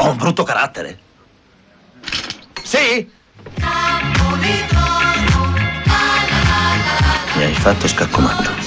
Ho un brutto carattere. Sì? Mi hai fatto scaccomatto.